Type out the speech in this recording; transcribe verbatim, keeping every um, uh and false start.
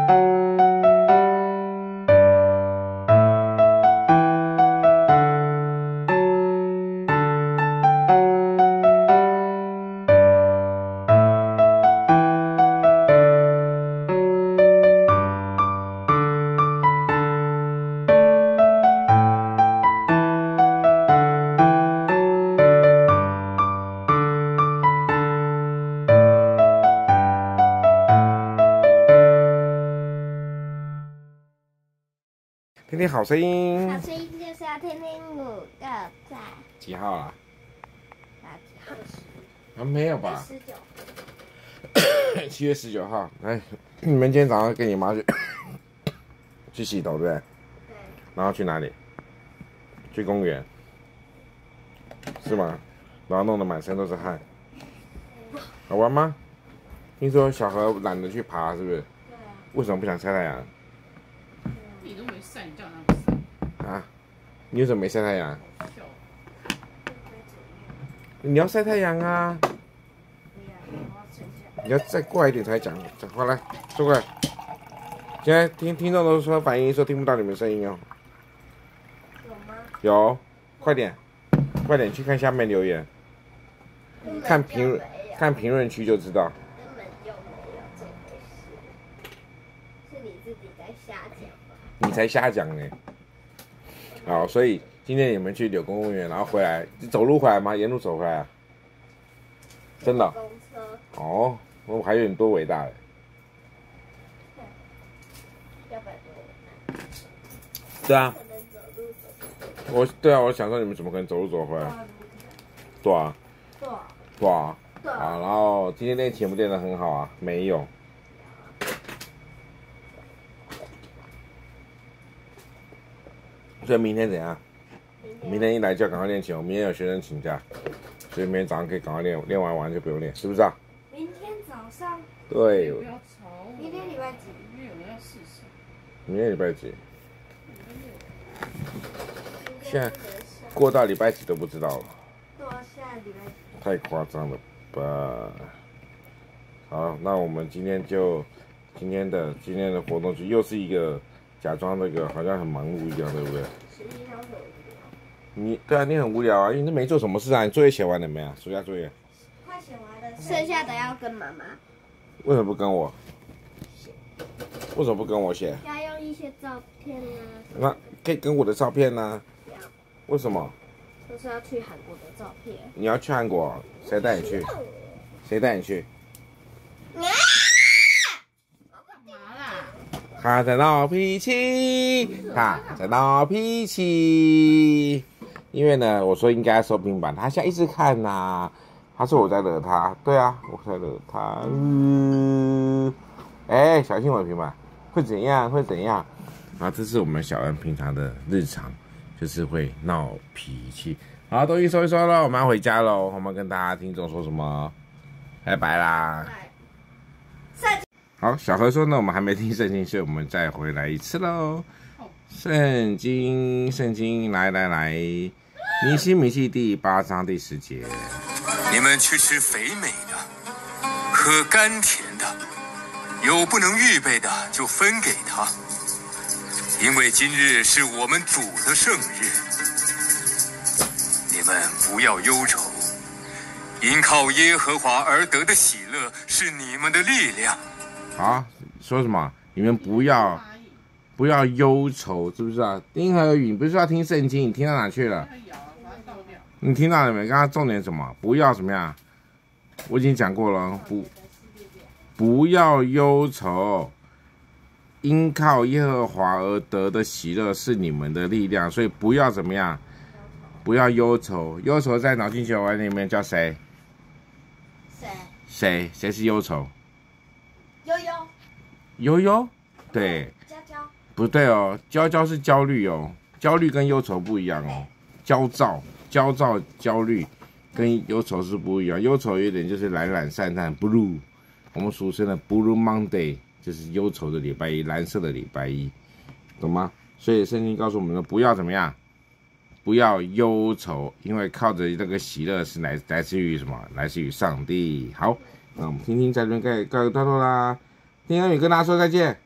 听听好声音。 好声音就是要听听五个在。 几号啊？ 啊，几号？ 啊，没有吧？ 十九。 七月十九号。来，你们今天早上跟你妈去去洗头，对不对？ 对。 然后去哪里？去公园，是吗？然后弄得满身都是汗。好玩吗？听说小何懒得去爬，是不是？ 对啊。 为什么不想晒太阳？ 你都没晒，你叫他不晒啊？你为什么没晒太阳？你要晒太阳啊！你要再过来一点才讲，讲话来，坐过来。现在听听众都说反映说听不到你们声音哦。 有吗？ 有，快点，快点去看下面留言，看评论，看评论区就知道。 根本就没有这回事，是你自己在瞎讲吧？ 你才瞎讲呢。好，所以今天你们去柳公公园，然后回来，走路回来吗？沿路走回来啊？真的？ 公车。 哦，我还有你多伟大嘞。 要不然多伟大？ 对啊。 可能走路走。 我对啊，我想说你们怎么可能走路走回来？对啊。 对啊。 对啊。 对啊。 啊，然后今天练琴不练得很好啊？没有。所以明天怎样？明天一来就要赶快练琴。我明天有学生请假，所以明天早上可以赶快练，练完完就不用练，是不是啊？ 明天早上。 对。 不要吵我。 明天礼拜几？ 因为有人要试试。 明天礼拜几？现在过到礼拜几都不知道了。 对啊，现在礼拜几？ 太夸张了吧！好，那我们今天就今天的今天的活动就又是一个假装那个好像很忙碌一样，对不对？ 十一号很无聊。 你对啊，你很无聊啊，因为你都没做什么事啊。你作业写完了没啊？暑假作业？ 快写完了，剩下的要跟妈妈。 为什么不跟我？为什么不跟我写？ 要用一些照片啊。 那可以跟我的照片呢、啊？ 要。 为什么？ 就是要去韩国的照片。 你要去韩国？谁带你去？谁带你去？ 啊！ 干嘛啦？ 他在闹脾气，他在闹脾气。因为呢，我说应该收平板，他现在一直看呐、啊。他说我在惹他，对啊，我在惹他。嗯，哎、欸，小心我的平板，会怎样？会怎样？啊，这是我们小恩平常的日常，就是会闹脾气。好，东西收一收了，我们要回家喽。我们跟大家听众说什么？拜拜啦！好，小何说呢，我们还没听圣经，所以我们再回来一次喽。圣经，圣经，来来来，尼希米记第八章第十节。 你们去吃肥美的，喝甘甜的，有不能预备的就分给他，因为今日是我们主的圣日。你们不要忧愁，因靠耶和华而得的喜乐是你们的力量。 啊，说什么？你们不要不要忧愁，知不知道？丁和宇，你不是要听圣经，你听到哪去了？你听到了没？刚刚重点什么？不要怎么样？我已经讲过了，不不要忧愁，因靠耶和华而得的喜乐是你们的力量，所以不要怎么样？不要忧愁。忧愁在脑筋急转弯里面叫谁？ 谁？ 谁？谁是忧愁？ 悠悠。 悠悠？对。 娇娇。 不对哦，娇娇是焦虑哦，焦虑跟忧愁不一样哦，焦躁。焦躁、焦虑跟忧愁是不一样，忧愁有点就是懒懒散散 ，blue， 我们俗称的 blue Monday， 就是忧愁的礼拜一，蓝色的礼拜一，懂吗？所以圣经告诉我们说，不要怎么样，不要忧愁，因为靠着那个喜乐是来来自于什么？来自于上帝。好，那我们听听在这边盖盖个段落啦，丁恩宇跟大家说再见。